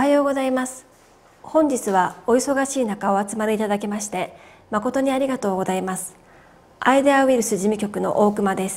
はようございます。本日はお忙しい中お集まりいただきまして誠にありがとうございます。アイデアウイルス事務局の大熊です。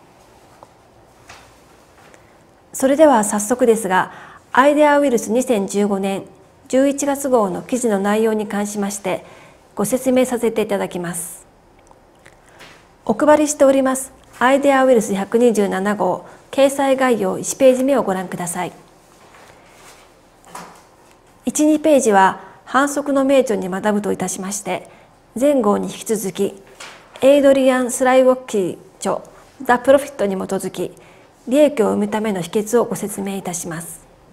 それでは早速ですが、アイデアウイルス2015年11月号の記事の内容に関しましてご説明させていただきます。お配りしておりますアイデアウイルス127号掲載概要1ページ目をご覧ください。1、2ページは反則の名著に学ぶといたしまして、前号に引き続きエイドリアン・スライウォッキー著ザ・プロフィットに基づき利益を生むための秘訣をご説明いたします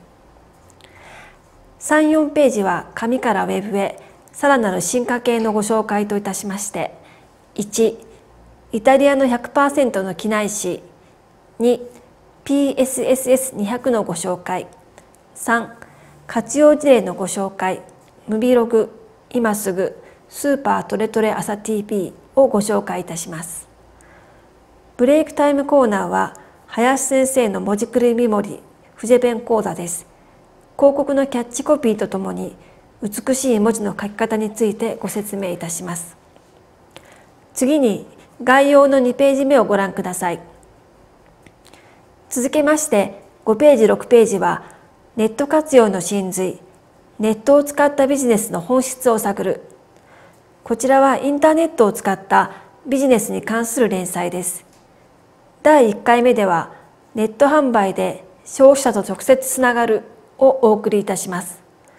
。3、4ページは紙からウェブへさらなる進化系のご紹介といたしまして、1、イタリアの 100% の機内紙、2、PSSS200 のご紹介、3、活用事例のご紹介、ムビログ、今すぐ、スーパートレトレ朝 TV をご紹介いたします。ブレイクタイムコーナーは、林先生の文字くるみメモリ、筆ペン講座です。広告のキャッチコピーとともに、美しい文字の書き方についてご説明いたします。次に、概要の2ページ目をご覧ください。続けまして、5ページ、6ページは、ネット活用の真髄、ネットを使ったビジネスの本質を探る。こちらはインターネットを使ったビジネスに関する連載です。第1回目では、ネット販売で消費者と直接つながるをお送りいたします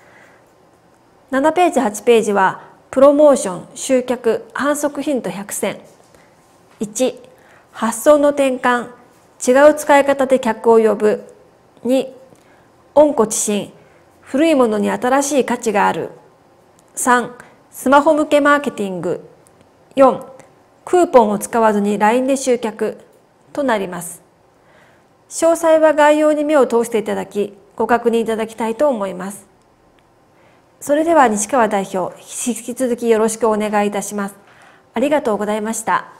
。7ページ、8ページは、プロモーション、集客、反則ヒント100選。1、発想の転換、違う使い方で客を呼ぶ。2、温故知新、古いものに新しい価値がある。3、スマホ向けマーケティング。4、クーポンを使わずに LINE で集客となります。詳細は概要に目を通していただき、ご確認いただきたいと思います。それでは西川代表、引き続きよろしくお願いいたします。ありがとうございました。